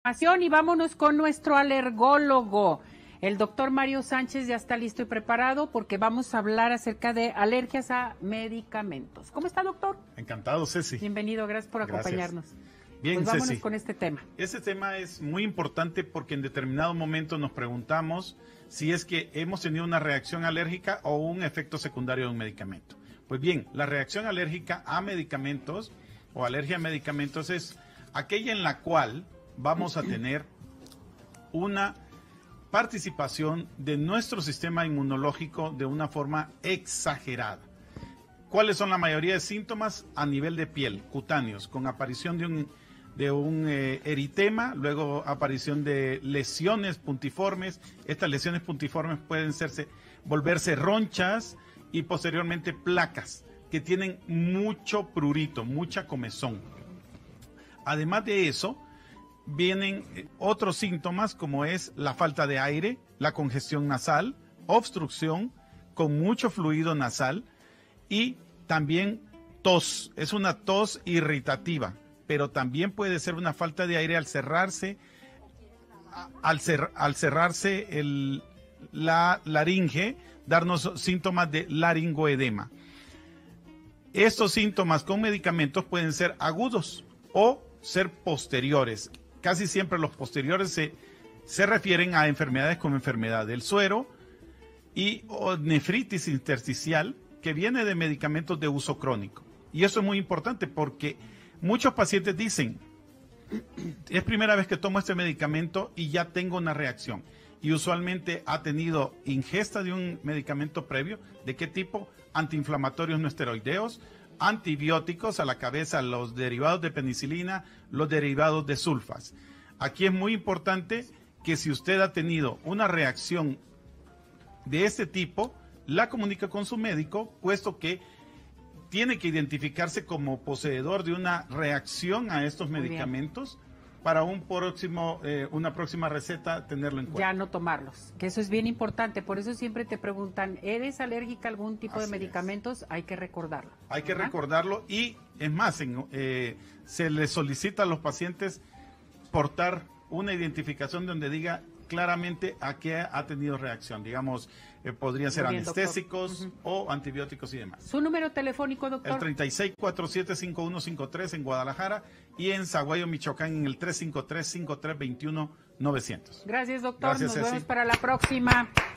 Y vámonos con nuestro alergólogo. El doctor Mario Sánchez ya está listo y preparado porque vamos a hablar acerca de alergias a medicamentos. ¿Cómo está, doctor? Encantado, Ceci. Bienvenido, gracias por acompañarnos. Bien, pues vámonos Ceci, con este tema. Este tema es muy importante porque en determinado momento nos preguntamos si es que hemos tenido una reacción alérgica o un efecto secundario de un medicamento. Pues bien, la reacción alérgica a medicamentos o alergia a medicamentos es aquella en la cual vamos a tener una participación de nuestro sistema inmunológico de una forma exagerada. ¿Cuáles son la mayoría de síntomas? A nivel de piel, cutáneos, con aparición de un eritema, luego aparición de lesiones puntiformes. Estas lesiones puntiformes pueden volverse ronchas y posteriormente placas que tienen mucho prurito, mucha comezón. Además de eso, vienen otros síntomas como es la falta de aire, la congestión nasal, obstrucción con mucho fluido nasal y también tos. Es una tos irritativa, pero también puede ser una falta de aire al cerrarse, la laringe, darnos síntomas de laringoedema. Estos síntomas con medicamentos pueden ser agudos o ser posteriores. Casi siempre los posteriores se refieren a enfermedades como enfermedad del suero o nefritis intersticial que viene de medicamentos de uso crónico. Y eso es muy importante porque muchos pacientes dicen, es primera vez que tomo este medicamento y ya tengo una reacción. Y usualmente ha tenido ingesta de un medicamento previo. ¿De qué tipo? Antiinflamatorios no esteroideos, antibióticos, a la cabeza los derivados de penicilina, los derivados de sulfas. Aquí es muy importante que si usted ha tenido una reacción de este tipo, la comunique con su médico, puesto que tiene que identificarse como poseedor de una reacción a estos medicamentos para una próxima receta tenerlo en cuenta. Ya no tomarlos, que eso es bien importante. Por eso siempre te preguntan, ¿eres alérgica a algún tipo de medicamentos? Hay que recordarlo. Hay que recordarlo y, es más, se les solicita a los pacientes portar una identificación donde diga claramente a qué ha tenido reacción. Digamos, podrían ser anestésicos o antibióticos y demás. ¿Su número telefónico, doctor? El 3647-5153 en Guadalajara y en Saguayo, Michoacán, en el 353-5321-900. Gracias, doctor. Gracias, Nos vemos Ceci. para la próxima.